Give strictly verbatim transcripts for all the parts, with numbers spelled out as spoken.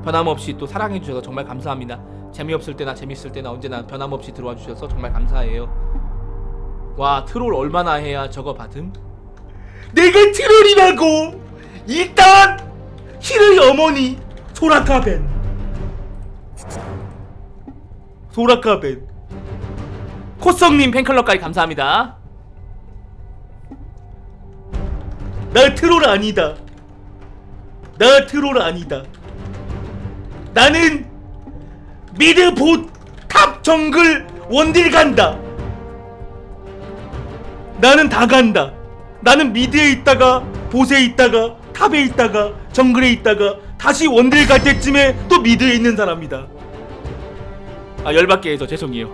변함없이 또 사랑해주셔서 정말 감사합니다. 재미없을 때나 재밌을 때나 언제나 변함없이 들어와 주셔서 정말 감사해요. 와, 트롤 얼마나 해야 저거 받음? 내가 트롤이라고! 일단 히르의 어머니 소라카벤 소라카벤 코성님 팬클럽까지 감사합니다. 나 트롤 아니다. 나 트롤 아니다. 나는 미드 봇 탑 정글 원딜 간다. 나는 다 간다. 나는 미드에 있다가 봇에 있다가 탑에 있다가 정글에 있다가 다시 원딜 갈 때쯤에 또 미드에 있는 사람이다. 아, 열받게 해서 죄송해요.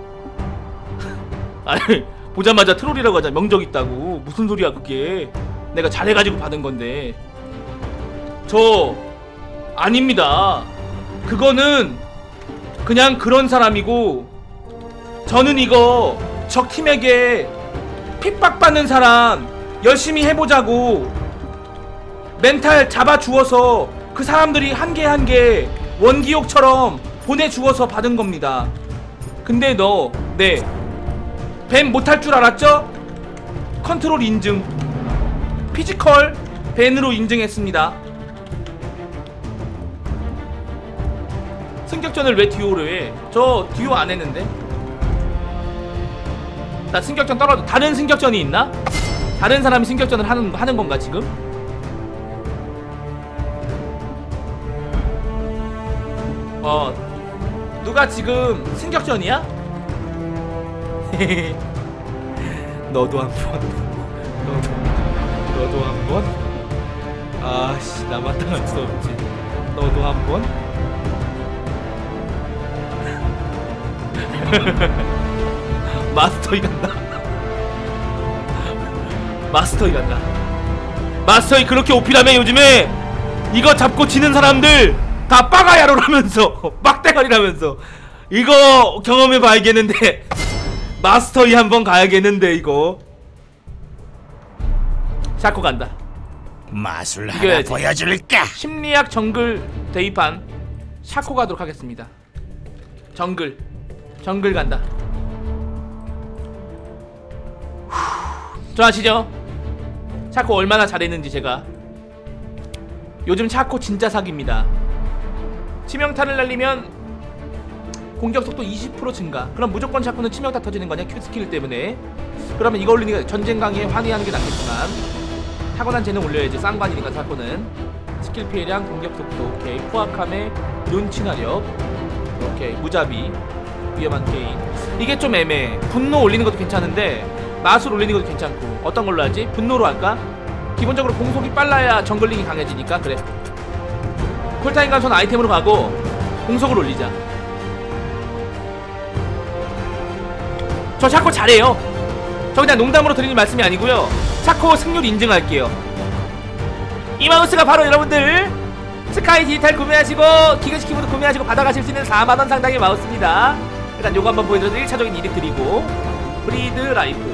아니, 보자마자 트롤이라고 하자. 명적 있다고. 무슨 소리야 그게. 내가 잘해가지고 받은 건데. 저 아닙니다. 그거는 그냥 그런 사람이고, 저는 이거 적팀에게 핍박받는 사람 열심히 해보자고 멘탈 잡아주어서 그 사람들이 한 개 한 개 원기옥처럼 보내주어서 받은 겁니다. 근데 너 네 밴 못할 줄 알았죠? 컨트롤 인증, 피지컬 밴으로 인증했습니다. 승격전을 왜 듀오를 해? 저 듀오 안 했는데. 나 승격전 떨어져. 다른 승격전이 있나? 다른 사람이 승격전을 하는, 하는 건가 지금? 어, 누가 지금 승격전이야? 너도 한번 너도 너도 한번? 아씨, 나 마땅할 수 없지. 너도 한번? 마스터이 간다. 마스터이 간다. 마스터이 그렇게 오피라며 요즘에 이거 잡고 지는 사람들 다 빠가야로라면서 빡대가리라면서 이거 경험해봐야겠는데. 마스터이 한번 가야겠는데 이거. 샤코 간다. 마술 하나 이겨야지. 보여줄까? 심리학 정글 대입한 샤코 가도록 하겠습니다. 정글 정글 간다. 저 아시죠? 샤코 얼마나 잘했는지 제가. 요즘 샤코 진짜 사기입니다. 치명타를 날리면 공격속도 이십 퍼센트 증가. 그럼 무조건 샤코는 치명타 터지는 거냐? Q 스킬 때문에. 그러면 이거 올리니까 전쟁 강의에 환희하는 게 낫겠지만 타고난 재능 올려야지. 쌍관이니까 샤코는. 스킬 피해량, 공격속도 오케이. 포악함에 눈치나력 오케이. 무자비, 위험한 게임. 이게 좀 애매해. 분노 올리는 것도 괜찮은데 마술 올리는 것도 괜찮고. 어떤 걸로 하지? 분노로 할까? 기본적으로 공속이 빨라야 정글링이 강해지니까. 그래, 쿨타임 감소는 아이템으로 가고 공속을 올리자. 저 샤코 잘해요. 저 그냥 농담으로 드리는 말씀이 아니고요. 샤코 승률 인증할게요. 이 마우스가 바로 여러분들 스카이 디지털 구매하시고 기계식 키보드 구매하시고 받아가실 수 있는 사만 원 상당의 마우스입니다. 일단 요거 한번 보여드려서 일 차적인 이득 드리고. 브리드 라이프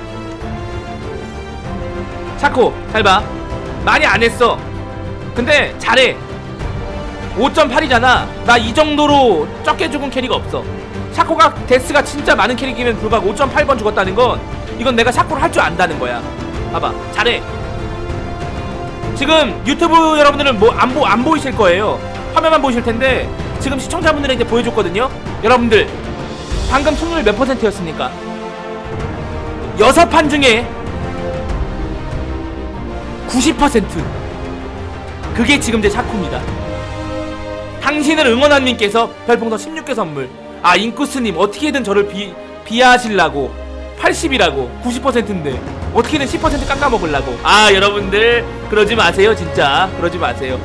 샤코 잘봐. 많이 안했어. 근데 잘해. 오 점 팔이잖아 나 이 정도로 적게 죽은 캐리가 없어. 샤코가 데스가 진짜 많은 캐릭이면 불구하고 오 점 팔 번 죽었다는 건 이건 내가 샤코를 할 줄 안다는 거야. 봐봐, 잘해. 지금 유튜브 여러분들은 뭐 안 보, 안 보이실 거예요. 화면만 보이실 텐데 지금 시청자분들에게 보여줬거든요. 여러분들 방금 승률 몇 퍼센트였습니까? 여섯 판 중에 구십 퍼센트. 그게 지금 제 샤코입니다. 당신을 응원한 님께서 별풍선 십육 개 선물. 아, 인쿠스님 어떻게든 저를 비, 비하하시려고. 팔십이라고 구십 퍼센트인데 어떻게든 십 퍼센트 깎아먹으려고. 아, 여러분들 그러지 마세요. 진짜 그러지 마세요.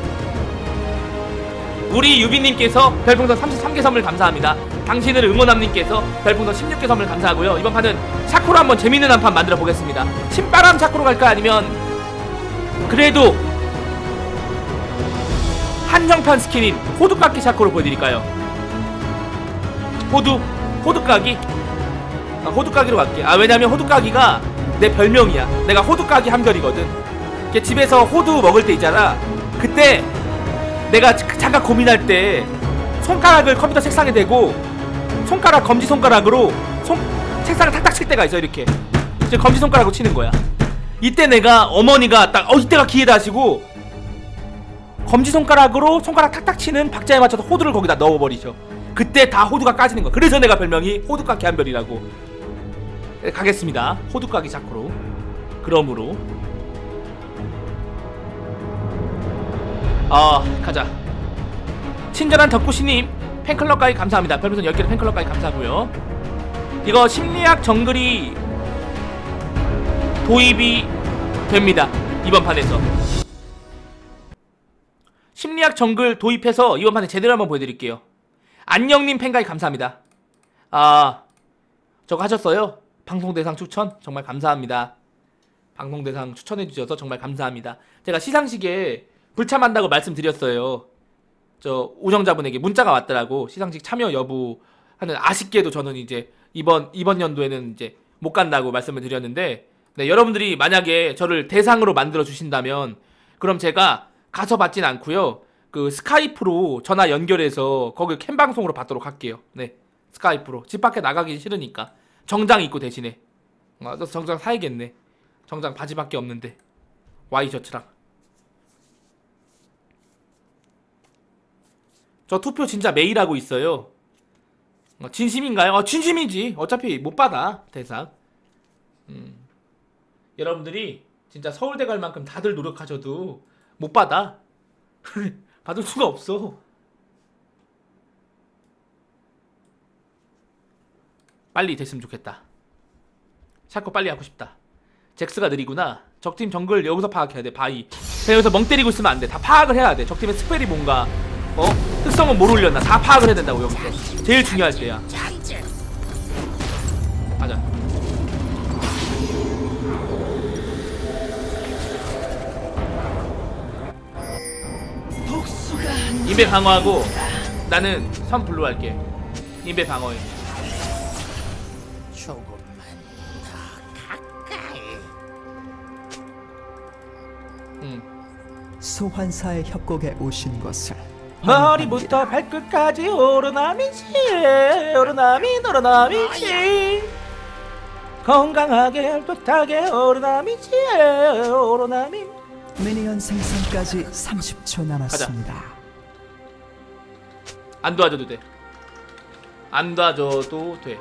우리 유비님께서 별풍선 삼십삼 개 선물 감사합니다. 당신을 응원한 님께서 별풍선 십육 개 선물 감사하고요. 이번 판은 샤코로 한번 재밌는 한 판 만들어 보겠습니다. 신바람 샤코로 갈까? 아니면 그래도 한정판 스킨인 호두깎이 샤코로 보여드릴까요? 호두, 호두까기? 아, 호두까기로 갈게. 아, 왜냐면 호두까기가 내 별명이야. 내가 호두까기 한별이거든. 집에서 호두 먹을 때 있잖아. 그때 내가 잠깐 고민할 때 손가락을 컴퓨터 책상에 대고 손가락 검지손가락으로 손, 책상을 탁탁 칠 때가 있어. 이렇게 지금 검지손가락으로 치는 거야. 이때 내가 어머니가 딱 어 이때가 기회다 하시고 검지손가락으로 손가락 탁탁 치는 박자에 맞춰서 호두를 거기다 넣어버리죠. 그때 다 호두가 까지는 거야. 그래서 내가 별명이 호두까기 한별이라고. 네, 가겠습니다. 호두까기 샤코로. 그러므로 아 가자. 친절한 덕구씨님 팬클럽 가입 감사합니다. 별풍선 열 개로 팬클럽 가입 감사하고요. 이거 심리학 정글이 도입이 됩니다. 이번 판에서 심리학 정글 도입해서 이번 판에 제대로 한번 보여드릴게요. 안녕님 팬가입 감사합니다. 아 저거 하셨어요? 방송대상 추천? 정말 감사합니다. 방송대상 추천해주셔서 정말 감사합니다. 제가 시상식에 불참한다고 말씀드렸어요. 저 우정자분에게 문자가 왔더라고. 시상식 참여 여부 하는. 아쉽게도 저는 이제 이번 이번 연도에는 이제 못 간다고 말씀을 드렸는데, 네, 여러분들이 만약에 저를 대상으로 만들어 주신다면 그럼 제가 가서 받진 않고요. 그 스카이프로 전화 연결해서 거기 캠 방송으로 받도록 할게요. 네, 스카이프로. 집 밖에 나가기 싫으니까 정장 입고 대신에. 아, 정장 사야겠네. 정장 바지밖에 없는데 와이셔츠랑. 저 투표 진짜 매일 하고 있어요. 어, 진심인가요? 어, 진심이지. 어차피 못 받아 대상. 음. 여러분들이 진짜 서울대 갈 만큼 다들 노력하셔도 못 받아. 받을 수가 없어. 빨리 됐으면 좋겠다. 샤코 빨리 하고 싶다. 잭스가 느리구나. 적팀 정글 여기서 파악해야 돼. 바이. 그냥 여기서 멍 때리고 있으면 안 돼. 다 파악을 해야 돼. 적팀의 스펠이 뭔가, 어? 특성은 뭘 올렸나 다 파악을 해야 된다고. 여기서 제일 중요할 때야. 가자. 인베 방어하고 나는 선 블루 할게. 인베 방어해. 조금만 더 가까이. 응. 소환사의 협곡에 오신 것을 머리부터 발끝까지 오르나미치 오르나미 오르나미치 건강하게 풋하게 오르나미치 오르나미. 미니언 생성까지 삼십 초 남았습니다. 안 도와줘도 돼. 안 도와줘도 돼.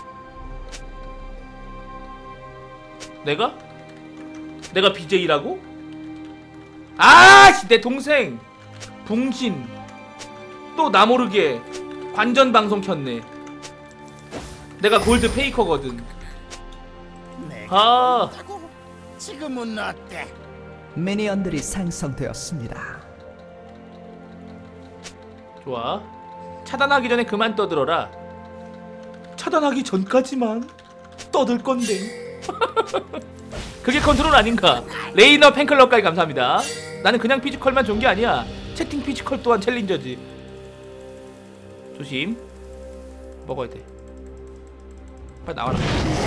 내가? 내가 비제이라고? 아씨 내 동생 붕신 또 나 모르게 관전 방송 켰네. 내가 골드 페이커거든. 아 지금은 어때? 미니언들이 생성되었습니다. 좋아. 차단하기 전에 그만 떠들어라. 차단하기 전까지만 떠들 건데. 그게 컨트롤 아닌가? 레이너 팬클럽까지 감사합니다. 나는 그냥 피지컬만 좋은 게 아니야. 채팅 피지컬 또한 챌린저지. 조심. 먹어야 돼. 빨리 나와라.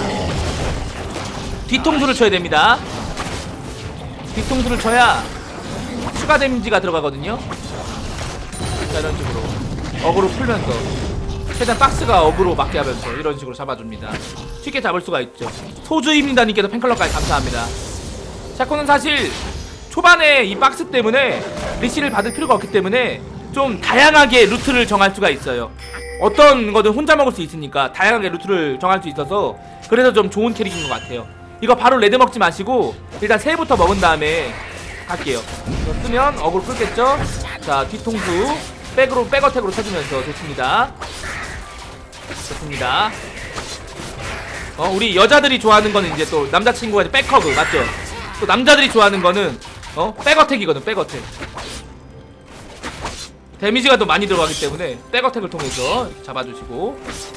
뒤통수를 쳐야 됩니다. 뒤통수를 쳐야 추가 데미지가 들어가거든요. 자, 이런 식으로 어그로 풀면서 최대한 박스가 어그로 맞게 하면서 이런 식으로 잡아줍니다. 쉽게 잡을 수가 있죠. 소주입니다님께서 팬클럽까지 감사합니다. 샤코는 사실 초반에 이 박스 때문에 리시를 받을 필요가 없기 때문에 좀 다양하게 루트를 정할 수가 있어요. 어떤 거든 혼자 먹을 수 있으니까 다양하게 루트를 정할 수 있어서 그래서 좀 좋은 캐릭인 것 같아요. 이거 바로 레드 먹지 마시고 일단 새부터 먹은 다음에 갈게요. 이거 쓰면 어그로 끌겠죠? 자, 뒤통수 백으로 백어택으로 쳐주면서 좋습니다. 좋습니다. 어, 우리 여자들이 좋아하는 거는 이제 또 남자친구가 이제 백허그 맞죠? 또 남자들이 좋아하는 거는 어? 백어택이거든. 백어택. 데미지가 더 많이 들어가기 때문에 백어택을 통해서 이렇게 잡아주시고.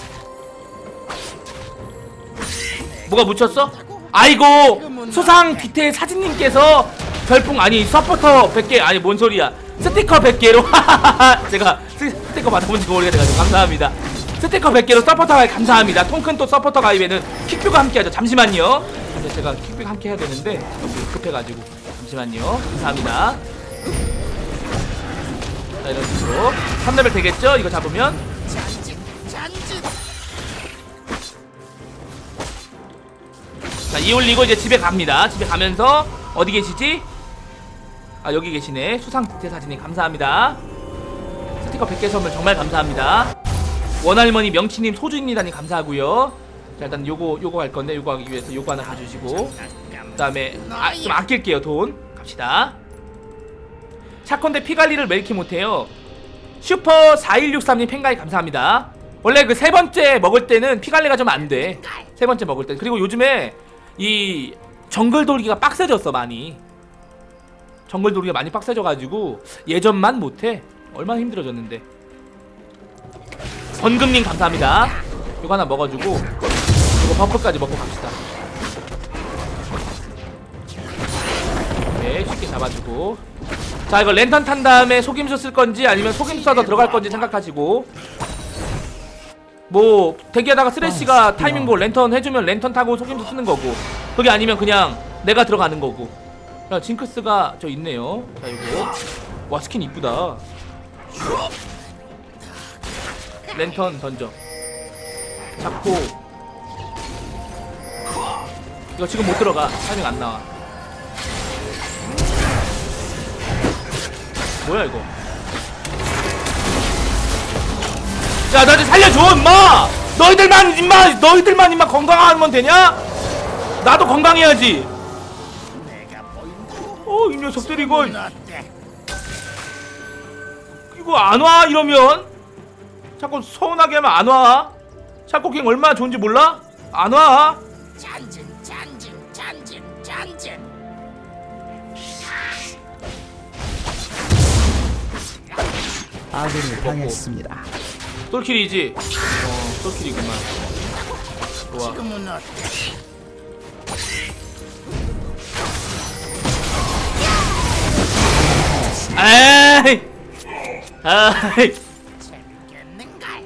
뭐가 묻혔어? 아이고 수상 뒤태 사진님께서 별풍 아니 서포터 백 개 아니 뭔 소리야 스티커 백 개로 제가 스티커 받아본 지가 오래돼가지고 감사합니다. 스티커 백 개로 서포터 가입 감사합니다. 통큰 또 서포터 가입에는 킥뷰가 함께하죠. 잠시만요. 제가 킥뷰 함께 해야 되는데 급해가지고 잠시만요. 감사합니다. 자 이런 식으로 삼 레벨 되겠죠? 이거 잡으면. 전진 전진. 자 이 올리고 이제 집에 갑니다. 집에 가면서 어디 계시지? 아 여기 계시네. 수상대 사진님 감사합니다. 스티커 백 개 선물 정말 감사합니다. 원할머니 명치님 소주입니다님 감사하고요. 자 일단 요거 요거 할 건데 요거 하기 위해서 요거 하나 가주시고 그 다음에 아, 좀 아낄게요 돈. 갑시다. 샤컨대 피관리를 왜 이렇게 못해요? 슈퍼 사일육삼님 팬가입 감사합니다. 원래 그 세 번째 먹을 때는 피관리가 좀 안돼. 세 번째 먹을 때. 그리고 요즘에 이 정글 돌기가 빡세졌어 많이. 정글 돌기가 많이 빡세져가지고 예전만 못해. 얼마나 힘들어졌는데. 권금님 감사합니다. 요거 하나 먹어주고 요거 버프까지 먹고 갑시다. 네 쉽게 잡아주고. 자 이거 랜턴 탄 다음에 속임수 쓸 건지 아니면 속임수 써서 들어갈 건지 생각하시고. 뭐 대기하다가 쓰레쉬가 타이밍 보고 랜턴 해주면 랜턴 타고 속임수 쓰는 거고, 그게 아니면 그냥 내가 들어가는 거고. 자 징크스가 저 있네요. 자 이거 와 스킨 이쁘다. 랜턴 던져 잡고. 이거 지금 못 들어가. 타이밍 안 나와. 뭐야 이거. 야 나 좀 살려줘 임마. 너희들만 임마 너희들만 임마 건강하면 되냐? 나도 건강해야지. 내가 보인다. 어 이 녀석들 이거 지금은 어때? 이거 안 와 이러면. 자꾸 서운하게 하면 안 와. 샤코킹 얼마나 좋은지 몰라? 안 와. 전진 전진 전진 전진. 아군이 당했습니다. 똘킬이지? 어 똘킬이구만. 좋아. 지금은 어때? 에이 아이. 재밌겠는걸?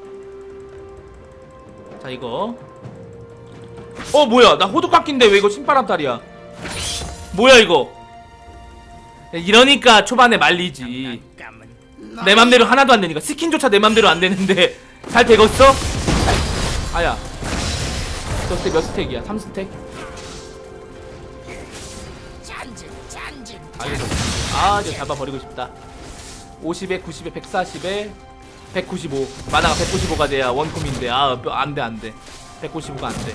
자 이거 어 뭐야 나 호두 깎인데 왜 이거 신바람 딸이야. 뭐야 이거. 이러니까 초반에 말리지. 내 맘대로 하나도 안 되니까. 스킨조차 내 맘대로 안 되는데 잘 되겠어? 아야 너 스택 몇 스택이야? 삼 스택? 전진 전진. 알겠어. 아 이거 잡아버리고 싶다. 오십에 구십에 백사십에 백구십오. 마나가 백구십오가 돼야 원콤인데 아 안돼 안돼. 백구십오가 안돼.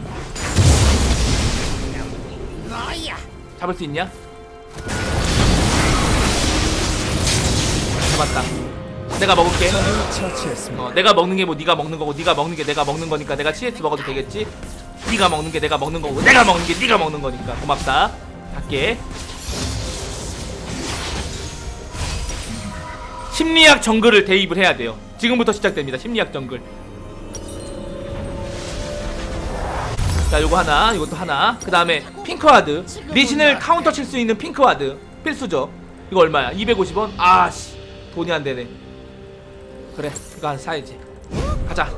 너야. 잡을 수 있냐? 잡았다. 내가 먹을게. 처치했습니다. 어, 내가 먹는 게 뭐 네가 먹는 거고 네가 먹는 게 내가 먹는 거니까 내가 씨에스 먹어도 되겠지? 네가 먹는 게 내가 먹는 거고 내가 먹는 게 네가 먹는 거니까. 고맙다. 갈게. 심리학 정글을 대입을 해야 돼요. 지금부터 시작됩니다. 심리학 정글. 자 요거 하나, 이것도 하나. 그 다음에 핑크와드. 리신을 카운터 칠 수 있는 핑크와드 필수죠. 이거 얼마야? 이백오십 원? 아씨 돈이 안 되네. 그래 이거 하나 사야지. 가자.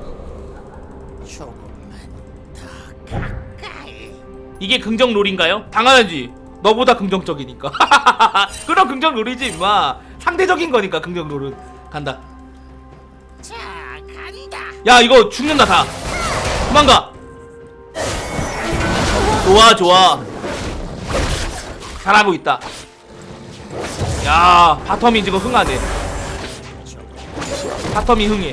조금만 더 가까이. 이게 긍정 롤인가요? 당연하지. 너보다 긍정적이니까. 그럼 긍정 롤이지 임마. 상대적인 거니까 긍정 롤은. 간다. 자 간다. 야 이거 죽는다 다. 도망가. 좋아 좋아. 잘하고 있다. 야 바텀이 지금 흥하네. 바텀이 흥해.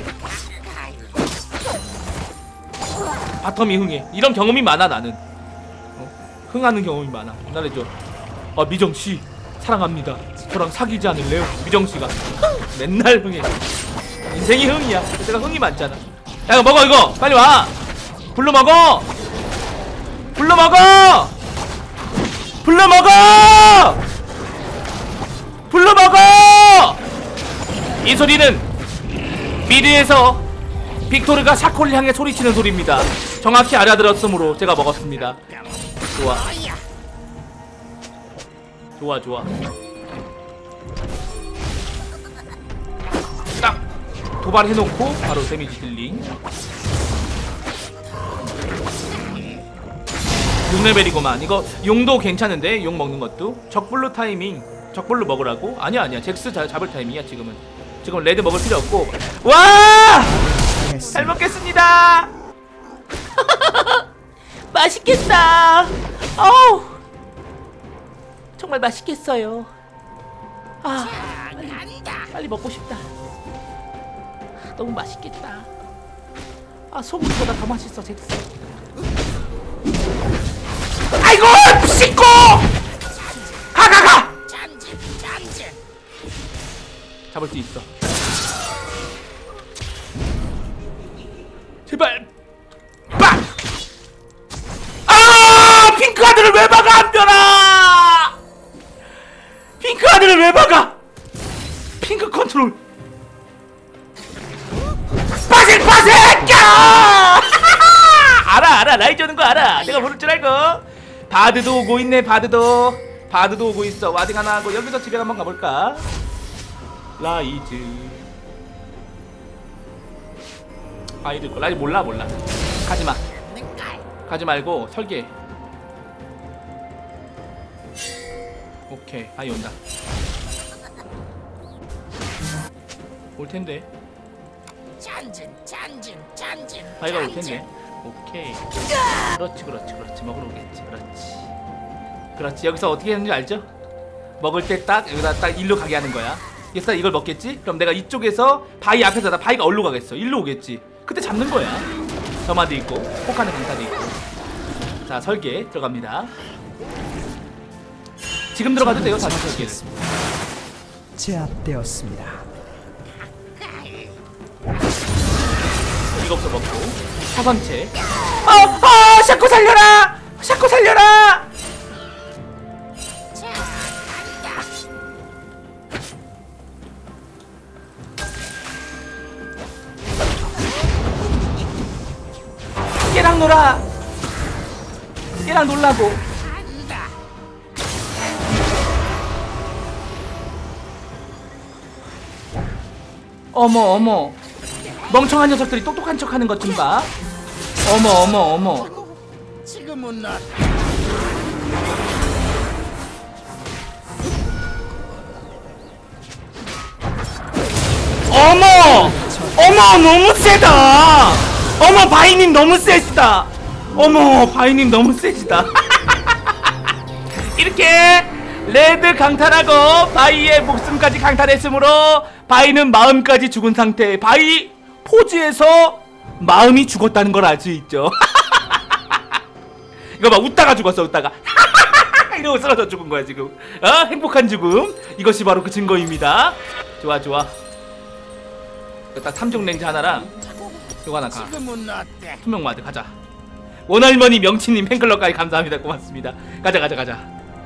바텀이 흥해. 이런 경험이 많아 나는. 어? 흥하는 경험이 많아. 기다려줘. 아 미정씨 사랑합니다. 저랑 사귀지 않을래요? 미정씨가 맨날 흥해. 인생이 흥이야. 내가 흥이 많잖아. 야 이거 먹어 이거 빨리 와. 불러 먹어. 불러 먹어. 불러 먹어. 불러 먹어. 이 소리는 미드에서 빅토르가 샤콜을 향해 소리치는 소리입니다. 정확히 알아들었으므로 제가 먹었습니다. 좋아 좋아 좋아. 딱 도발해놓고 바로 데미지 딜링. 육 레벨이구만. 이거 용도 괜찮은데 용 먹는 것도. 적블루 타이밍 적볼로 먹으라고? 아니야 아니야 잭스 자, 잡을 타임이야 지금은. 지금 레드 먹을 필요 없고. 와! 잘 먹겠습니다. 맛있겠다. 어우 정말 맛있겠어요. 아 빨리 먹고 싶다. 너무 맛있겠다. 아 소금보다 더 맛있어 잭스. 아이고 씻고 가가가 전진 전진. 잡을 수 있어. 제발 빡! 아 핑크하드를 왜 막아 안별아. 핑크하드를 왜 막아. 핑크 컨트롤 빠색 빠색 야! 알아 알아 라이즈 오는 거 알아. 내가 모를 줄 알고. 바드도 오고 있네. 바드도 바드도 오고 있어. 와딩 하나 하고 여기서 집에 한번 가볼까. 라이즈 아이들 거 라이즈 몰라 몰라. 가지마 가지 말고 설계. 오케이 아이 온다. 올 텐데. 전진 전진 전진. 아이가 올 텐데. 오케이. 그렇지 그렇지 그렇지 먹으러 오겠지. 그렇지 그렇지. 여기서 어떻게 하는지 알죠? 먹을 때 딱 여기다 딱 일로 가게 하는 거야. 그래서 이걸 먹겠지? 그럼 내가 이쪽에서 바위 앞에서 나 바위가 어디로 가겠어? 일로 오겠지. 그때 잡는 거야. 점화도 있고 폭하는 강타도 있고. 자 설계 들어갑니다. 지금 들어가도 돼요. 다시 설계를. 제압되었습니다. 이거부터 먹고 사선체. 아! 아! 샤코 살려라! 샤코 살려라! 자 간다. 얘랑 놀아. 얘랑 놀라고. 간다. 어머 어머 멍청한 녀석들이 똑똑한 척하는 것 좀 봐. 어머 어머 어머. 지금은 너 어머 어머 너무 세다. 어머 바이님 너무 세시다. 어머 바이님 너무 세시다. 이렇게 레드 강탈하고 바이의 목숨까지 강탈했으므로 바이는 마음까지 죽은 상태. 바이 포즈에서 마음이 죽었다는 걸 알 수 있죠. 이거 봐 웃다가 죽었어. 웃다가 이러고 쓰러져 죽은 거야 지금. 어? 행복한 죽음. 이것이 바로 그 증거입니다. 좋아 좋아. 일단 삼종 렌즈 하나랑 이거 하나 가. 지금은 어때? 투명 마드 가자. 원할머니 명치님 팬클럽까지 감사합니다. 고맙습니다. 가자 가자 가자.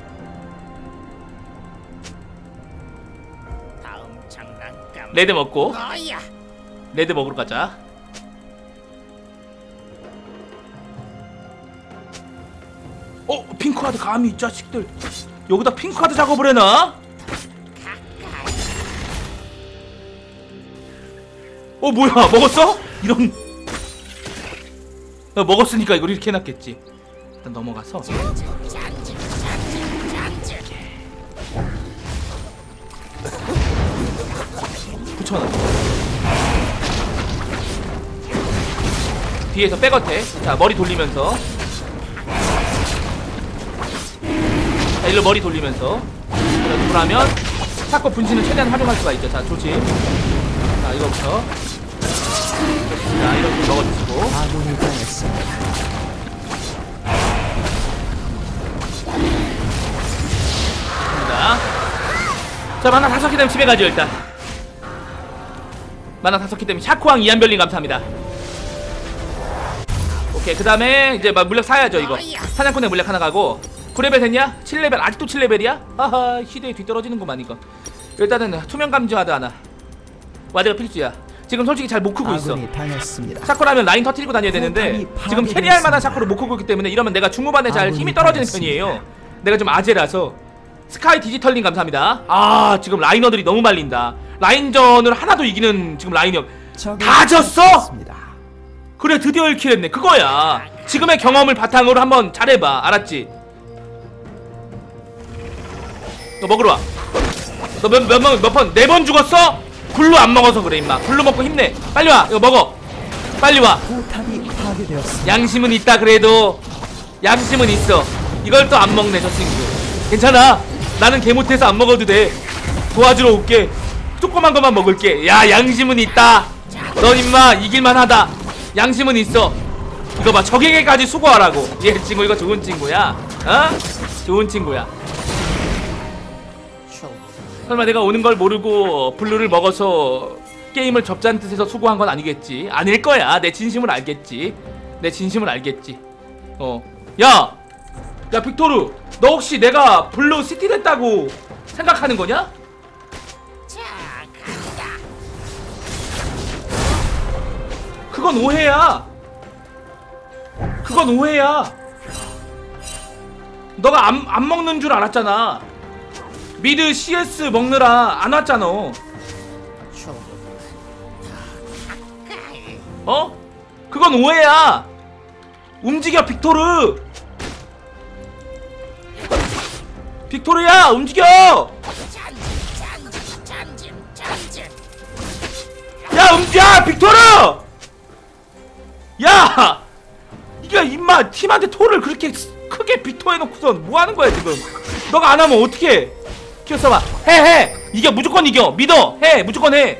다음 장난감 레드 먹고 너야. 레드 먹으러 가자. 어? 핑크하드 감히 이 자식들 여기다 핑크하드 작업을 해놔? 어 뭐야 먹었어? 이런. 야, 먹었으니까 이걸 이렇게 해놨겠지. 일단 넘어가서 전진 전진 전진 전진. 붙여놔. 뒤에서 백어택. 자 머리 돌리면서 자 일로 머리 돌리면서 자 누구라면 샤코 분신을 최대한 활용할 수가 있죠. 자 조심. 자 이거부터 자 이렇게 먹어주시고 아군이 당했습니다. 자, 자 만화 다섯 개 되면 집에 가죠. 일단 만화 다섯 개 되면 샤코왕 이한별님 감사합니다. 오케이 그 다음에 이제 막 물약 사야죠. 이거 사냥꾼의 물약 하나 가고. 구 레벨 됐냐? 칠 레벨 아직도 칠 레벨이야? 하하 시대에 뒤떨어지는구만 이거. 일단은 투명 감지와드 하나. 와드가 필수야. 지금 솔직히 잘 못 크고 있어. 아군이 당했습니다. 샤코라면 라인 터트리고 다녀야 되는데 지금 캐리할 만한 샤코를 못 크고 있기 때문에 이러면 내가 중후반에 잘 힘이 떨어지는 편이에요. 내가 좀 아재라서. 스카이 디지털님 감사합니다. 아 지금 라이너들이 너무 말린다. 라인전을 하나도 이기는 지금 라인이 다 졌어? 당했습니다. 그래 드디어 일 킬 했네. 그거야. 지금의 경험을 바탕으로 한번 잘해봐. 알았지? 너 먹으러 와. 너 몇 몇 번 몇 번 네 번 죽었어? 블루 안 먹어서 그래 임마. 블루 먹고 힘내. 빨리 와. 이거 먹어. 빨리 와. 포탑이 파괴되었습니다. 양심은 있다 그래도. 양심은 있어. 이걸 또 안 먹네 저 친구. 괜찮아. 나는 개 못해서 안 먹어도 돼. 도와주러 올게. 조그만 것만 먹을게. 야 양심은 있다. 넌 임마 이길만하다. 양심은 있어. 이거 봐 적에게까지 수고하라고. 얘 친구 이거 좋은 친구야. 어? 좋은 친구야. 설마 내가 오는 걸 모르고 블루를 먹어서 게임을 접자는 뜻에서 수고한 건 아니겠지. 아닐 거야. 내 진심을 알겠지. 내 진심을 알겠지. 어. 야! 야 빅토르 너 혹시 내가 블루 시티 됐다고 생각하는 거냐? 자, 간다. 그건 오해야. 그건 오해야. 너가 안, 안 먹는 줄 알았잖아. 미드 씨에스 먹느라 안 왔잖아. 어? 그건 오해야. 움직여 빅토르. 빅토르야 움직여. 전진, 전진, 전진, 전진. 야 움직여 빅토르. 야 이게 임마 팀한테 토를 그렇게 크게 빅토해놓고선 뭐하는 거야 지금. 너가 안 하면 어떡해. 키워써봐. 해해 이겨. 무조건 이겨. 믿어. 해 무조건 해.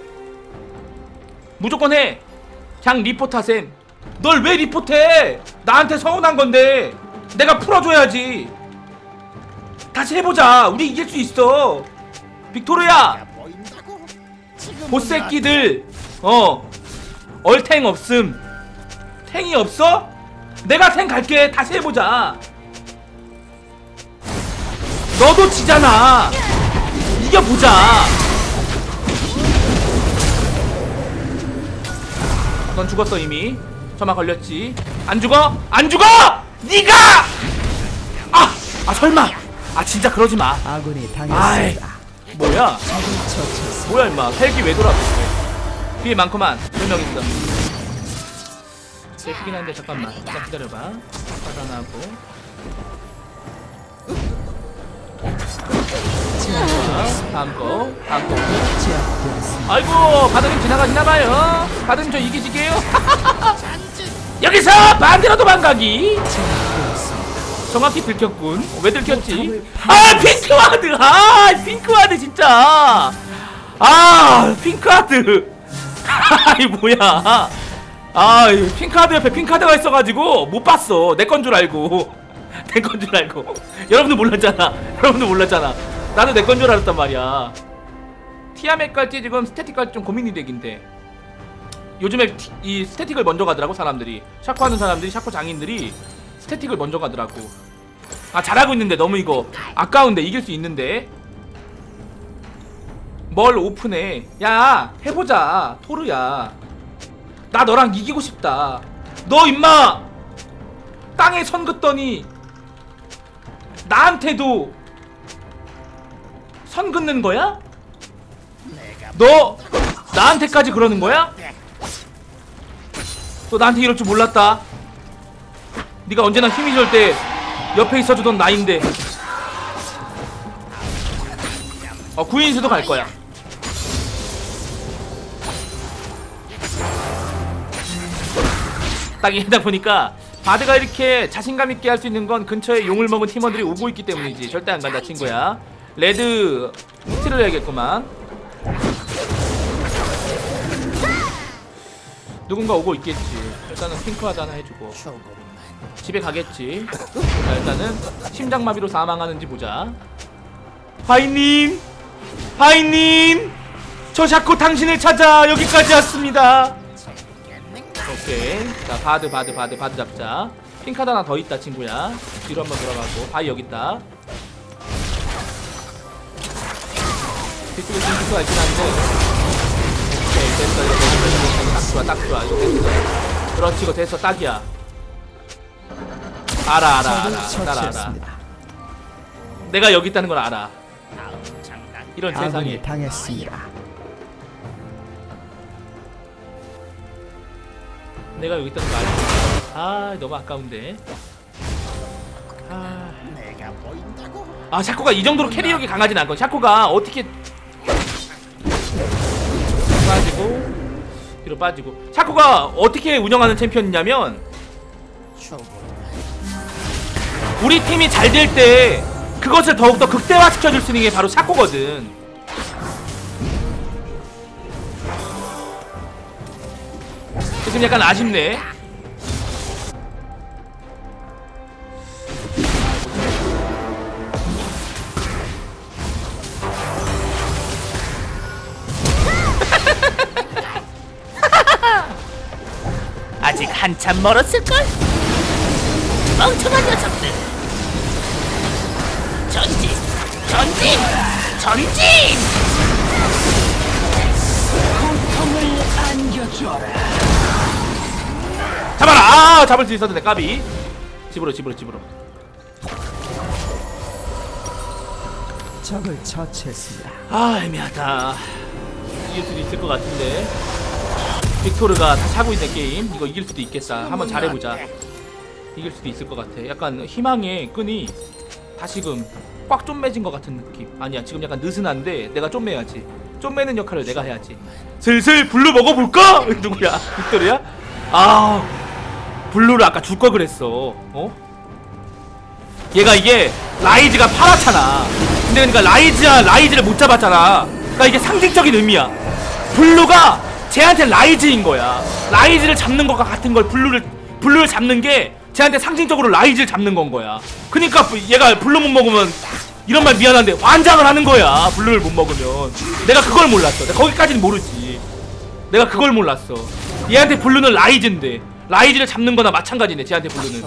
무조건 해. 그냥 리포트하셈. 널 왜 리포트해. 나한테 서운한 건데 내가 풀어줘야지. 다시 해보자. 우리 이길 수 있어 빅토르야. 보인다고? 지금은 보새끼들 어 얼탱 없음. 탱이 없어? 내가 탱 갈게. 다시 해보자. 너도 지잖아. 이겨보자. 넌 죽었어 이미. 저만 걸렸지. 안 죽어? 안 죽어! 니가! 아! 아 설마! 아 진짜 그러지마. 아군이 아이 당했습니다. 뭐야? 적을 처치했습니다. 뭐야 임마. 헬기 왜 돌아왔어. 뒤에 많구만. 몇 명 있어. 예쁘긴 한데 잠깐만. 잠깐 기다려봐. 차단하고. 자, 다음 거. 다음 거. 제압되었습니다. 아이고 바다님 지나가시나봐요. 바다님 저 이기시게요. 전진. 여기서 반대로 도망가기. 제압되었습니다. 정확히 들켰군. 왜 들켰지? 아 핑크와드. 아 핑크와드 진짜. 아 핑크와드. 아이 뭐야. 아 핑크와드 옆에 핑크와드가 있어가지고 못 봤어. 내 건 줄 알고. 내 건 줄 알고. 여러분들 몰랐잖아. 여러분들 몰랐잖아. 나도 내 건 줄 알았단 말이야. 티아멧 갈지 지금 스태틱 갈지 좀 고민이 되긴데. 요즘에 티, 이 스태틱을 먼저 가더라고 사람들이. 샤코 하는 사람들이, 샤코 장인들이 스태틱을 먼저 가더라고. 아 잘하고 있는데 너무 이거 아까운데. 이길 수 있는데 뭘 오픈해. 야 해보자 토르야. 나 너랑 이기고 싶다. 너 임마 땅에 선 긋더니 나한테도 선 긋는 거야? 너 나한테까지 그러는 거야? 너 나한테 이럴 줄 몰랐다. 네가 언제나 힘이 절 때 옆에 있어주던 나인데. 어 구인수도 갈 거야. 딱 이러다 보니까 바드가 이렇게 자신감 있게 할 수 있는 건 근처에 용을 먹은 팀원들이 오고 있기 때문이지. 절대 안 간다 친구야. 레드 스틸을 해야겠구만. 누군가 오고 있겠지. 일단은 핑크와드 하나 해주고 집에 가겠지. 자 일단은 심장마비로 사망하는지 보자. 하이님, 하이님, 저 자꾸 당신을 찾아 여기까지 왔습니다. 오케이. 자 바드 바드 바드 바드 잡자. 핑크와드 하나 더 있다 친구야. 뒤로 한번 돌아가고. 바위 여기 있다. 뒤쪽에 핑크가 있긴 한데. 오케이 됐어. 이거 됐어. 딱 좋아 딱 좋아. 이거 됐어. 그렇지 이거 됐어. 딱이야. 알아 알아 알아. 날 알아. 처치했습니다. 내가 여기 있다는 걸 알아. 다음 장난. 이런 세상에. 아군이 당했습니다. 내가 여기 있다는 거 알지. 아 너무 아까운데. 아 내가 내가 보인다고. 아 샤코가 이 정도로 캐리력이 강하진 않고 샤코가 어떻게 빠지고 뒤로 빠지고 샤코가 어떻게 운영하는 챔피언이냐면 우리 팀이 잘 될 때 그것을 더욱더 극대화시켜줄 수 있는 게 바로 샤코거든. 지금 약간 아쉽네. 아직 한참 멀었을걸? 멍청한 녀석들. 전진! 전진! 전진! 고통을 안겨줘라. 잡아라! 아 잡을 수 있었는데 까비. 집으로 집으로 집으로. 적을 처치했습니다. 아 애매하다. 이길 수도 있을 것 같은데 빅토르가 다 차고 있는 게임 이거 이길 수도 있겠다. 한번 잘해보자. 이길 수도 있을 것 같아. 약간 희망의 끈이 다시금 꽉 좀 매진 것 같은 느낌. 아니야 지금 약간 느슨한데 내가 좀 매야지. 좀 매는 역할을 내가 해야지. 슬슬 블루 먹어볼까? 누구야? 빅토르야? 아 블루를 아까 줄 걸 그랬어. 어? 얘가 이게 라이즈가 파랗잖아. 근데 그러니까 라이즈야 라이즈를 못 잡았잖아. 그러니까 이게 상징적인 의미야. 블루가 쟤한테 라이즈인 거야. 라이즈를 잡는 것과 같은 걸 블루를 블루를 잡는 게 쟤한테 상징적으로 라이즈를 잡는 건 거야. 그러니까 얘가 블루 못 먹으면 이런 말 미안한데 환장을 하는 거야. 블루를 못 먹으면. 내가 그걸 몰랐어. 내가 거기까지는 모르지. 내가 그걸 몰랐어. 얘한테 블루는 라이즈인데 라이즈를 잡는 거나 마찬가지네. 쟤한테 블루는.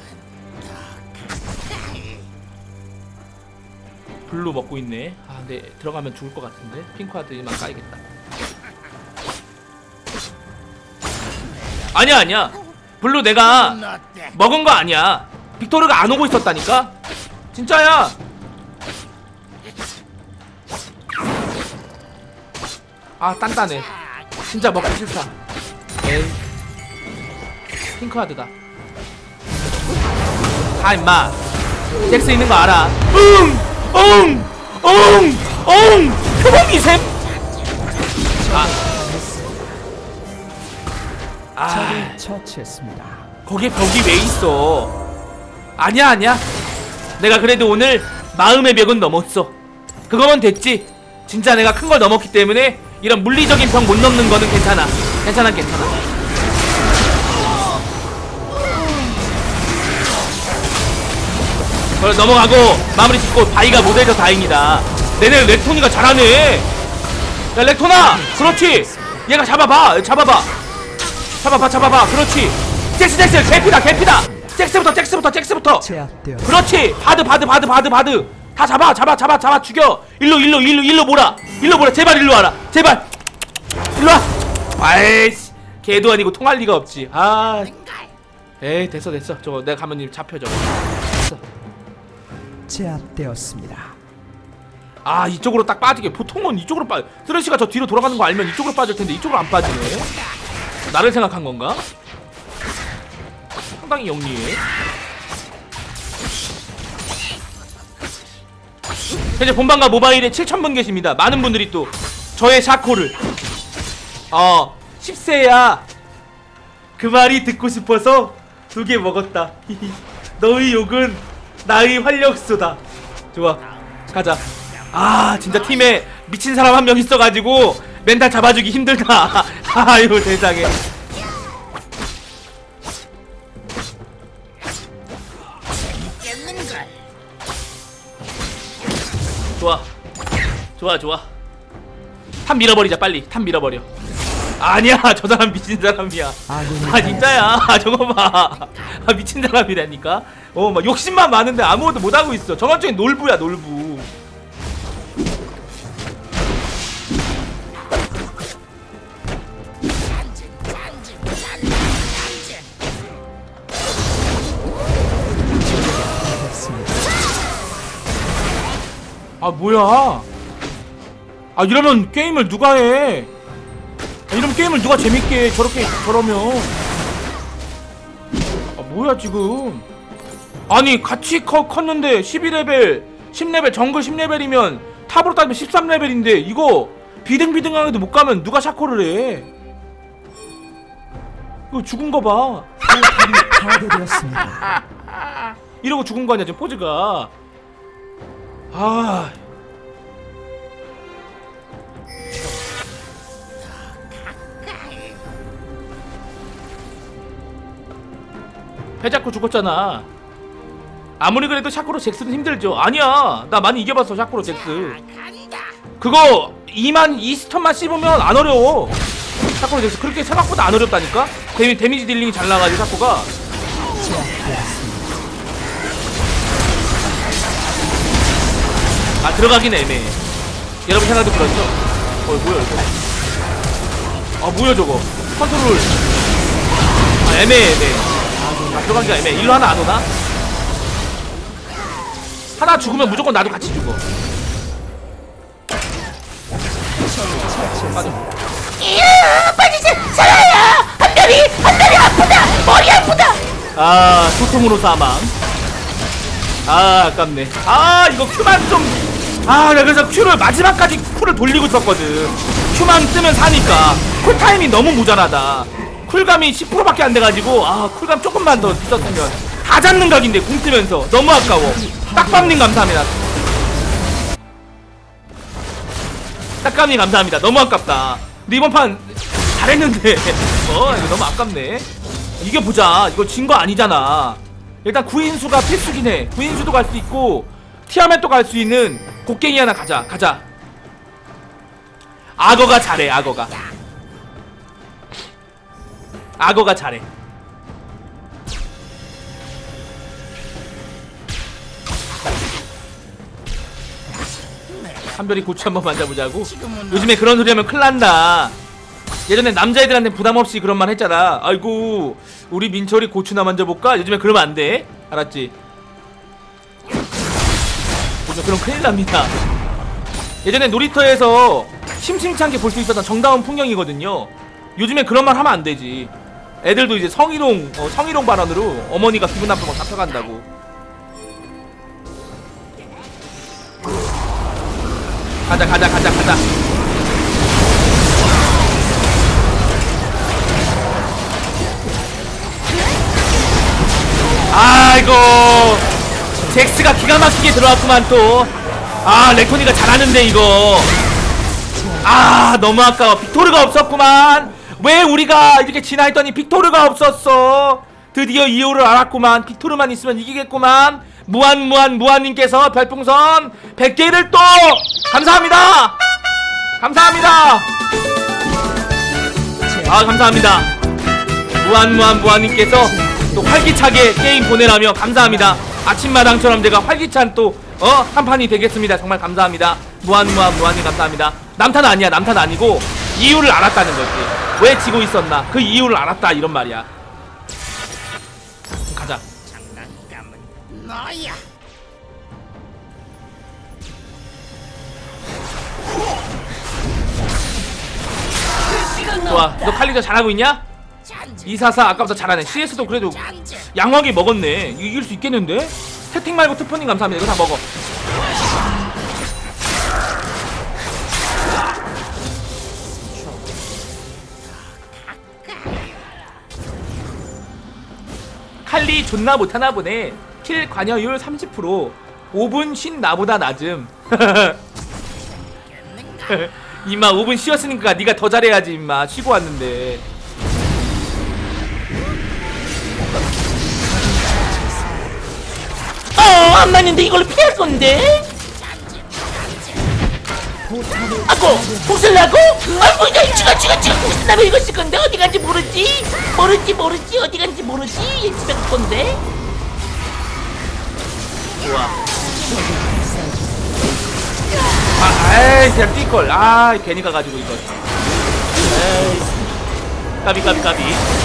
블루 먹고 있네. 아 근데 들어가면 죽을 것 같은데. 핑크하드만 까야겠다. 아니야 아니야 블루 내가 먹은 거 아니야. 빅토르가 안 오고 있었다니까. 진짜야. 아 단단해. 진짜 먹기 싫다. 에이 핑크하드다. 가 임마. 잭스 있는 거 알아. 응! 응! 응! 응! 표범이셈? 아. 아. 적을 처치했습니다. 거기에 벽이 왜 있어? 아니야 아니야. 내가 그래도 오늘 마음의 벽은 넘었어. 그거면 됐지. 진짜 내가 큰 걸 넘었기 때문에 이런 물리적인 벽 못 넘는 거는 괜찮아. 괜찮아 괜찮아. 그걸 넘어가고 마무리 짓고 바이가 못해서 다행이다. 내내 렉토니가 잘하네. 야 렉토나 그렇지. 얘가 잡아봐 잡아봐 잡아봐 잡아봐 그렇지. 잭스 잭스 개피다 개피다. 잭스부터 잭스부터 잭스부터 제압되어 그렇지. 바드 바드 바드 바드 바드 다 잡아 잡아 잡아 잡아 죽여. 일로 일로 일로 일로 몰아. 일로 몰아. 제발 일로 와라. 제발 일로 와. 아이씨 개도 아니고 통할 리가 없지. 아 에이 됐어 됐어. 저거 내가 가면 잡혀 저거. 됐어. 제압되었습니다. 아 이쪽으로 딱 빠지게. 보통은 이쪽으로 빠. 쓰레쉬가 저 뒤로 돌아가는 거 알면 이쪽으로 빠질 텐데 이쪽으로 안 빠지네. 나를 생각한 건가? 상당히 영리해. 현재 본방과 모바일에 칠천 분 계십니다. 많은 분들이 또 저의 샤코를 어 십 세야 그 말이 듣고 싶어서 두 개 먹었다. 너의 욕은 나의 활력소다. 좋아 가자. 아 진짜 팀에 미친 사람 한 명 있어가지고 멘탈 잡아주기 힘들다. 아유 세상에. 좋아 좋아 좋아. 탑 밀어버리자 빨리. 탑 밀어버려. 아니야 저 사람 미친 사람이야. 아 진짜야. 저거 봐. 아 미친 사람이라니까. 어 막 욕심만 많은데 아무것도 못하고 있어. 정확히 놀부야 놀부. 아 뭐야. 아 이러면 게임을 누가 해. 아, 이러면 게임을 누가 재밌게 해. 저렇게 저러면. 아 뭐야 지금. 아니 같이 커, 컸는데 십이 레벨 십 레벨 정글 십 레벨이면 탑으로 따지면 십삼 레벨인데 이거 비등비등하게도 못 가면 누가 샤코를 해. 이거 죽은 거 봐. 파괴되었습니다. 이러고 죽은 거 아니야 지금 포즈가. 아 배 잡고 죽었잖아. 아무리 그래도 샤코로 잭스는 힘들죠. 아니야 나 많이 이겨봤어 샤코로 잭스. 그거 이만 이 스턴만 씹으면 안 어려워. 샤코로 잭스 그렇게 생각보다 안 어렵다니까. 데미, 데미지 딜링이 잘 나가지고 샤코가. 아 들어가긴 애매해. 여러분 생각도 그렇죠? 어 뭐야 이거. 아 뭐야 저거 컨트롤. 아 애매해 애매해. 아 들어가기가 애매해. 일로 하나 안 오나? 하나 죽으면 무조건 나도 같이 죽어. 맞아. 이야, 빠지지 살아요. 한별이, 한별이 아프다. 머리 아프다. 아 소통으로 사망. 아 아깝네. 아 이거 큐만 좀. 아 내가 그래서 큐를 마지막까지 쿨을 돌리고 있었거든. 큐만 뜨면 사니까 쿨타임이 너무 모자라다. 쿨감이 십 퍼센트밖에 안 돼가지고 아 쿨감 조금만 더 있었으면 다 잡는 각인데 궁 뜨면서 너무 아까워. 딱밤님 감사합니다. 딱밤님 감사합니다. 너무 아깝다. 근데 이번 판 잘했는데 어 이거 너무 아깝네. 이겨보자. 이거 진 거 아니잖아. 일단 구인수가 필수긴 해. 구인수도 갈 수 있고 티아멧도 갈 수 있는 곡괭이 하나 가자. 가자. 악어가 잘해. 악어가 악어가 잘해. 한별이 고추 한번 만져보자고? 요즘에 그런 소리 하면 큰일 난다. 예전에 남자애들한테 부담없이 그런 말 했잖아. 아이고 우리 민철이 고추나 만져볼까? 요즘에 그러면 안돼. 알았지? 요즘 그럼 큰일 납니다. 예전에 놀이터에서 심심치 않게 볼 수 있었던 정다운 풍경이거든요. 요즘에 그런 말 하면 안되지. 애들도 이제 성희롱 어, 성희롱 발언으로 어머니가 기분 나쁘면 잡혀간다고. 가자 가자 가자 가자. 아이고 잭스가 기가 막히게 들어왔구만 또. 아 렉토니가 잘하는데 이거. 아 너무 아까워. 빅토르가 없었구만. 왜 우리가 이렇게 지나 했더니 빅토르가 없었어. 드디어 이유를 알았구만. 빅토르만 있으면 이기겠구만. 무한 무한 무한님께서 별풍선 백 개를 또 감사합니다. 감사합니다. 아 감사합니다. 무한 무한 무한님께서 또 활기차게 게임 보내라며 감사합니다. 아침마당처럼 제가 활기찬 또 어? 한판이 되겠습니다. 정말 감사합니다. 무한 무한 무한님 감사합니다. 남탄 아니야. 남탄 아니고 이유를 알았다는 거지. 왜 지고 있었나 그 이유를 알았다 이런 말이야. 가자. 너야. 좋아. 너 칼리저 잘하고 있냐? 이사사 아까부터 잘하네. 씨에스도 그래도 양호하게 먹었네. 이거 이길 수 있겠는데? 스태틱 말고 트포님 감사합니다. 이거 다 먹어. 칼리 존나 못하나 보네. 킬 관여율 삼십 퍼센트. 오 분 쉰 나보다 낮음. 임마 오 분 쉬었으니까 네가 더 잘해야지. 임마 쉬고 왔는데. 어, 안 맞는데 이걸로 피할 건데? 아고, 복슬라고? 아이고, 이거 지가 지가 지가 복슬라고 이거 쓸 건데 어디 간지 모르지? 모르지 모르지 어디 간지 모르지? 집에 갈 건데? 좋아. 아, 에이 그냥 뛸걸. 아 괜히 가가지고 이거. 에이 까비 까비 까비.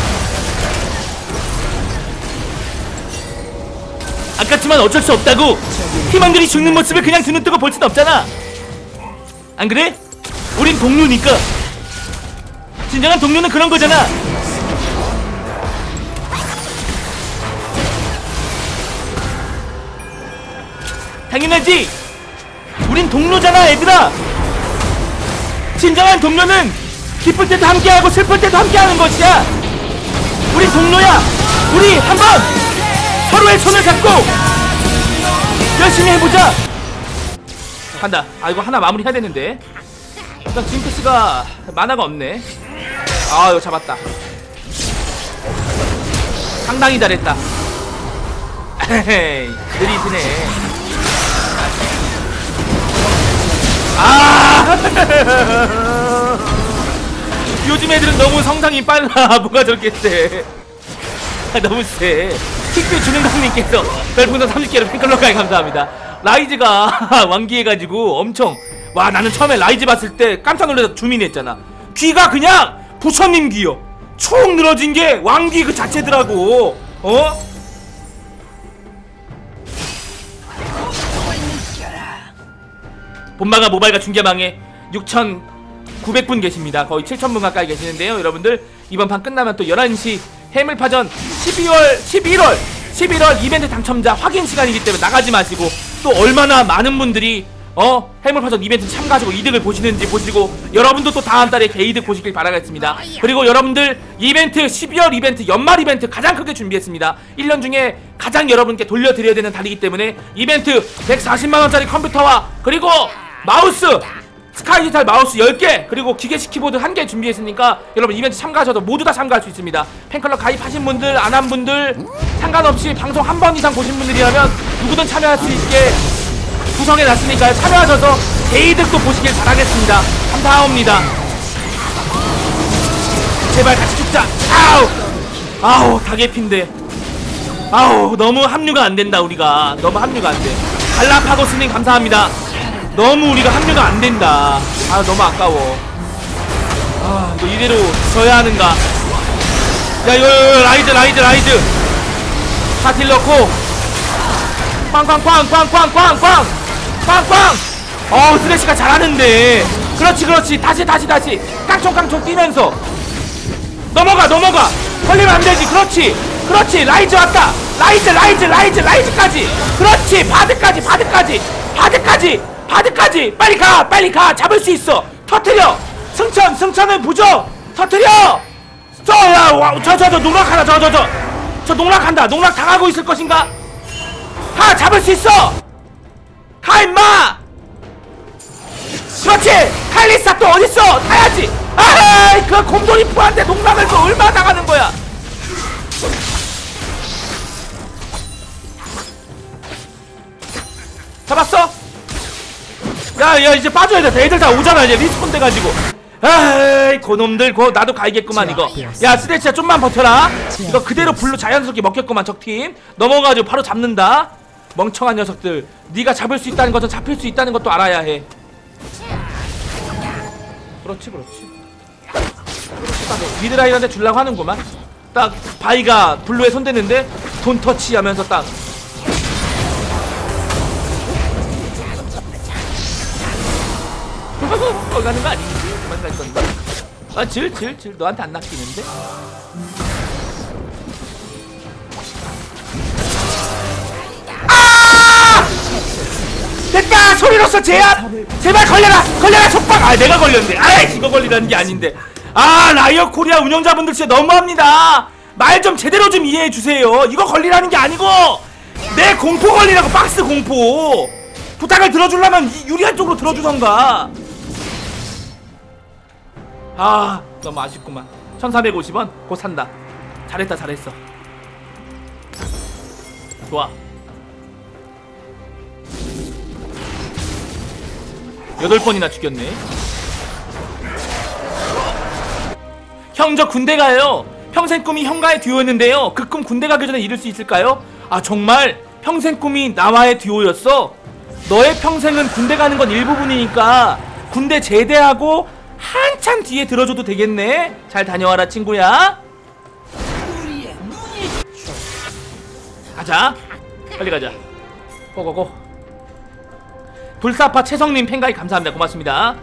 아깝지만 어쩔 수 없다고. 팀원들이 죽는 모습을 그냥 눈을 뜨고 볼 순 없잖아. 안 그래? 우린 동료니까. 진정한 동료는 그런 거잖아. 당연하지. 우린 동료잖아 얘들아. 진정한 동료는 기쁠 때도 함께하고 슬플 때도 함께하는 것이야. 우린 동료야. 우리 한번 서로의 손을 잡고 열심히 해보자. 간다. 아 이거 하나 마무리 해야 되는데. 일단 징크스가 만화가 없네. 아 이거 잡았다. 상당히 잘했다. 에헤이 느리시네. 아 요즘 애들은 너무 성장이 빨라. 뭐가 저렇게 세. 너무 세. 킥뷰 주는 강님께서 별풍선 삼십 개로 팬클럽까지 감사합니다. 라이즈가 왕기해가지고 엄청, 와 나는 처음에 라이즈 봤을 때 깜짝 놀라서 주민했잖아. 귀가 그냥 부처님 귀여. 총 늘어진 게 왕귀 그 자체더라고. 어? 본방아 모바일과 중계방에 육천구백 분 계십니다. 거의 칠천 분 가까이 계시는데요. 여러분들 이번 판 끝나면 또 열한 시 해물파전 십이월 십일월 십일월 이벤트 당첨자 확인 시간이기 때문에 나가지 마시고, 또 얼마나 많은 분들이 어 해물파전 이벤트 참가하시고 이득을 보시는지 보시고, 여러분도 또 다음 달에 개이득 보시길 바라겠습니다. 그리고 여러분들 이벤트 십이월 이벤트 연말 이벤트 가장 크게 준비했습니다. 일 년 중에 가장 여러분께 돌려드려야 되는 달이기 때문에 이벤트 백사십만 원짜리 컴퓨터와 그리고 마우스 스카이디지털 마우스 열 개 그리고 기계식 키보드 한 개 준비했으니까 여러분 이벤트 참가하셔도 모두 다 참가할 수 있습니다. 팬클럽 가입하신 분들 안 한 분들 상관없이 방송 한 번 이상 보신 분들이라면 누구든 참여할 수 있게 구성해놨으니까요. 참여하셔서 개이득도 보시길 바라겠습니다. 감사합니다. 제발 같이 죽자. 아우 아우 다개핀데 아우 너무 합류가 안된다. 우리가 너무 합류가 안돼. 갈라파고스님 감사합니다. 너무 우리가 합류가 안된다. 아 너무 아까워. 아 이거 이대로 져야 하는가. 야 이거, 이거 라이즈 라이즈 라이즈 파틸 넣고 꽝꽝꽝꽝꽝꽝꽝 꽝꽝. 어우 스레시가 잘하는데. 그렇지 그렇지. 다시 다시 다시 깡총깡총 뛰면서 넘어가 넘어가. 걸리면 안되지. 그렇지 그렇지. 라이즈 왔다. 라이즈 라이즈 라이즈 라이즈까지. 그렇지 바드까지 바드까지 바드까지 바드까지. 빨리 가 빨리 가. 잡을 수 있어. 터트려. 승천 승천은 부정. 터트려. 저야저저 저, 저, 농락하다. 저 저 저 저 농락한다. 농락 당하고 있을 것인가. 가. 잡을 수 있어. 가 임마. 그렇지. 칼리사 또 어딨어. 타야지. 아이 그 곰돌이프한테 농락을 또 얼마나 당하는 거야. 잡았어? 야야 이제 빠져야 돼. 애들 다 오잖아. 이제 리스폰 돼가지고. 아이 고놈들 고 나도 가야겠구만 이거. 야 스레치야 좀만 버텨라. 이거 그대로 불로 자연스럽게 먹겠구만. 적팀 넘어가가지고 바로 잡는다. 멍청한 녀석들. 네가 잡을 수 있다는 것은 잡힐 수 있다는 것도 알아야 해. 그렇지 그렇지 그렇지. 딱 미드라인한테 주려고 하는구만. 딱 바이가 블루에 손대는데 돈 터치 하면서 딱 거기 가는 거 아니지? 그만 갈 건데. 아, 질, 질, 질. 너한테 안 낚이는데? 아! 됐다! 소리로써 제압! 제발 걸려라! 걸려라! 속박! 아, 내가 걸렸네. 아이, 이거 걸리라는 게 아닌데. 아, 라이엇 코리아 운영자분들 진짜 너무합니다. 말 좀 제대로 좀 이해해주세요. 이거 걸리라는 게 아니고, 내 공포 걸리라고, 박스 공포! 부탁을 들어주려면 유리한 쪽으로 들어주던가. 아 너무 아쉽구만. 천사백오십 원 곧 산다. 잘했다 잘했어. 좋아. 여덟 번이나 죽였네. 형 저 군대 가요. 평생 꿈이 형과의 듀오였는데요. 그 꿈 군대 가기 전에 이룰 수 있을까요? 아 정말 평생 꿈이 나와의 듀오였어? 너의 평생은 군대 가는 건 일부분이니까 군대 제대하고 한참 뒤에 들어줘도 되겠네. 잘 다녀와라 친구야. 가자 빨리 가자. 고고고. 불사파 채성님 팬가입 감사합니다. 고맙습니다.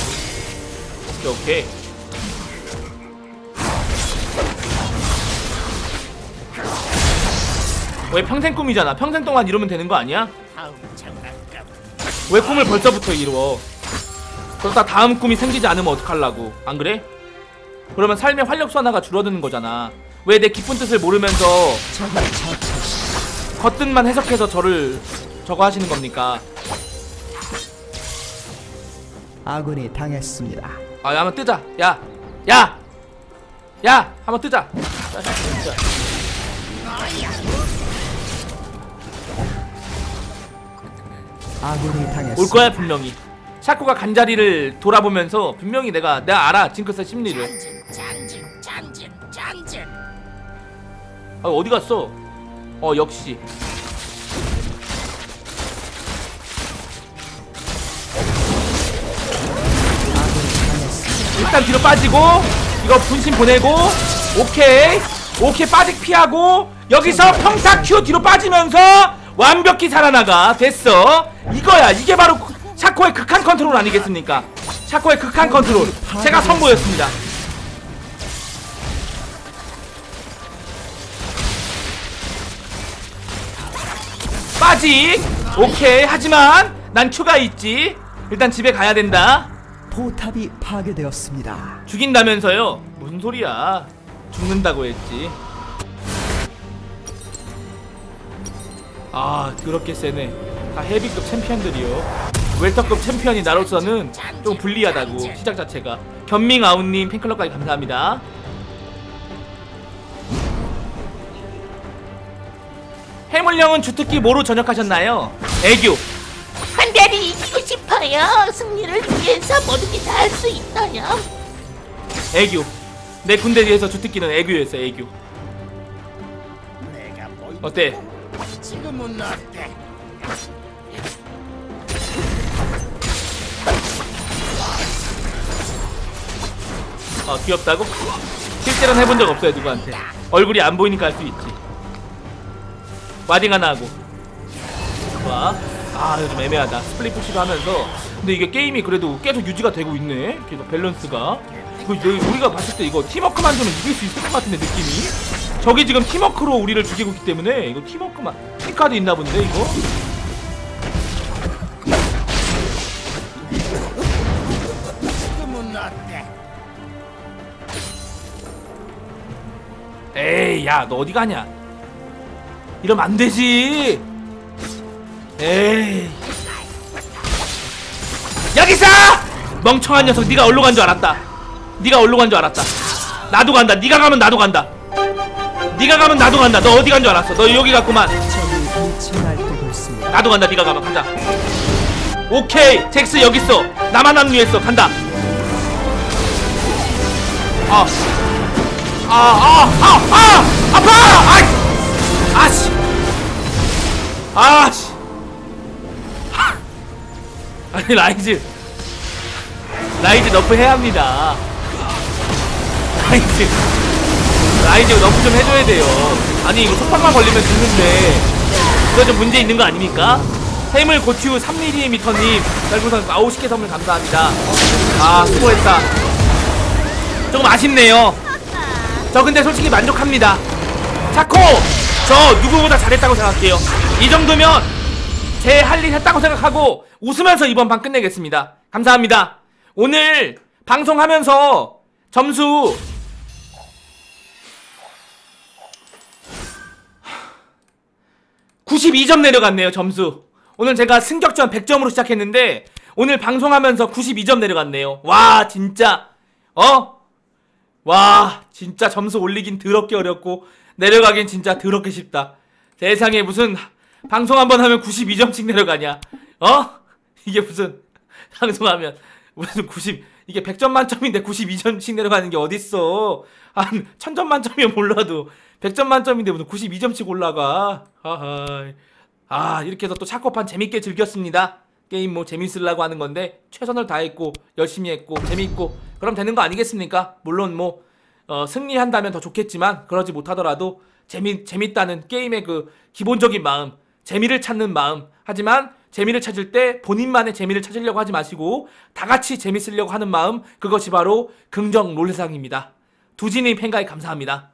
오케이 오케이. 왜 평생 꿈이잖아. 평생 동안 이루면 되는 거 아니야? 다음 장난감. 왜 꿈을 벌써부터 이루어? 그러다 다음 꿈이 생기지 않으면 어떡하려고. 안 그래? 그러면 삶의 활력소 하나가 줄어드는 거잖아. 왜 내 깊은 뜻을 모르면서 적을 처치했습니다. 겉뜻만 해석해서 저를 저거 하시는 겁니까? 아군이 당했습니다. 아, 야, 한번 뜨자. 야, 야, 야, 한번 뜨자. 아군이 당했습니다. 올 거야 분명히. 샤코가 간자리를 돌아보면서 분명히 내가 내가 알아 징크스의 심리를. 장진 장진 장진. 아, 어디 갔어? 어, 역시. 아군이 당했습니다. 일단 뒤로 빠지고 이거 분신 보내고 오케이 오케이 빠직 피하고 여기서 평타 큐 뒤로 빠지면서 완벽히 살아나가. 됐어. 이거야. 이게 바로 샤코의 극한 컨트롤 아니겠습니까? 샤코의 극한 컨트롤 제가 선보였습니다. 빠직 오케이. 하지만 난 큐가 있지. 일단 집에 가야 된다. 포탑이 파괴되었습니다. 죽인다면서요? 무슨 소리야. 죽는다고 했지. 아, 그렇게 세네. 다 헤비급 챔피언들이요. 웰터급 챔피언이 나로서는 좀 불리하다고. 시작 자체가. 견밍 아웃님 팬클럽까지 감사합니다. 해물령은 주특기 뭐로 전역하셨나요? 애교. 한달이 이기고 싶어요. 승리를 위해서 뭐든지 다 할 수 있어요. 애교. 내 군대 뒤에서 주특기는 애교였어. 애교. 내가 뭐 어때? 지금은 어때? 어, 귀엽다고? 실제로는 해본 적 없어요. 누구한테. 얼굴이 안 보이니까 할 수 있지. 와딩 하나 하고. 와. 아, 이거 좀 애매하다. 스플릿 푸시도 하면서. 근데 이게 게임이 그래도 계속 유지가 되고 있네. 계속 밸런스가. 이거 우리가 봤을 때 이거 팀워크만 좀 이길 수 있을 것 같은데 느낌이. 저기 지금 팀워크로 우리를 죽이고 있기 때문에 이거 팀워크만. 팀카드 있나 본데 이거. 지금은 어때? 에이, 야, 너 어디 가냐? 이러면 안 되지. 에이. 여기 있어! 멍청한 녀석, 네가 어디로 간 줄 알았다. 네가 어디로 간 줄 알았다. 나도 간다. 네가 가면 나도 간다. 네가 가면 나도 간다. 너 어디 간 줄 알았어. 너 여기 갔구만. 적이 미쳐 날뛰고 있습니다. 나도 간다. 네가 가면 간다. 오케이, 잭스 여기 있어. 나만 합류했어. 간다. 아, 아, 아, 아, 아, 아파! 아, 아씨, 아씨. 아니, 라이즈, 라이즈 너프 해야 합니다. 라이즈, 라이즈 너프 좀 해줘야 돼요. 아니, 이거 속박만 걸리면 죽는데 이거 좀 문제 있는 거 아닙니까? 해물 고추 삼 밀리미터님 별풍선 아홉 개 선물 감사합니다. 아, 수고했다. 조금 아쉽네요. 저 근데 솔직히 만족합니다. 차코! 저 누구보다 잘했다고 생각해요. 이 정도면 제 할 일 했다고 생각하고 웃으면서 이번 판 끝내겠습니다. 감사합니다. 오늘 방송하면서 점수 구십이 점 내려갔네요. 점수. 오늘 제가 승격전 백 점으로 시작했는데 오늘 방송하면서 구십이 점 내려갔네요. 와, 진짜 어? 와, 진짜 점수 올리긴 더럽게 어렵고 내려가긴 진짜 더럽게 쉽다. 세상에 무슨 방송 한번 하면 구십이 점씩 내려가냐? 어? 이게 무슨 방송하면 무슨 구십 이게 백 점 만점인데 구십이 점씩 내려가는 게 어딨어? 한 천 점 만점이면 몰라도 백 점 만점인데 무슨 구십이 점씩 올라가? 하하. 아, 이렇게 해서 또 차코판 재밌게 즐겼습니다. 게임 뭐 재밌으려고 하는 건데 최선을 다했고 열심히 했고 재밌고 그럼 되는 거 아니겠습니까? 물론 뭐 어, 승리한다면 더 좋겠지만 그러지 못하더라도 재미, 재밌다는 게임의 그 기본적인 마음, 재미를 찾는 마음. 하지만 재미를 찾을 때 본인만의 재미를 찾으려고 하지 마시고 다같이 재밌으려고 하는 마음, 그것이 바로 긍정 롤세상입니다. 두진님 팬가입 감사합니다.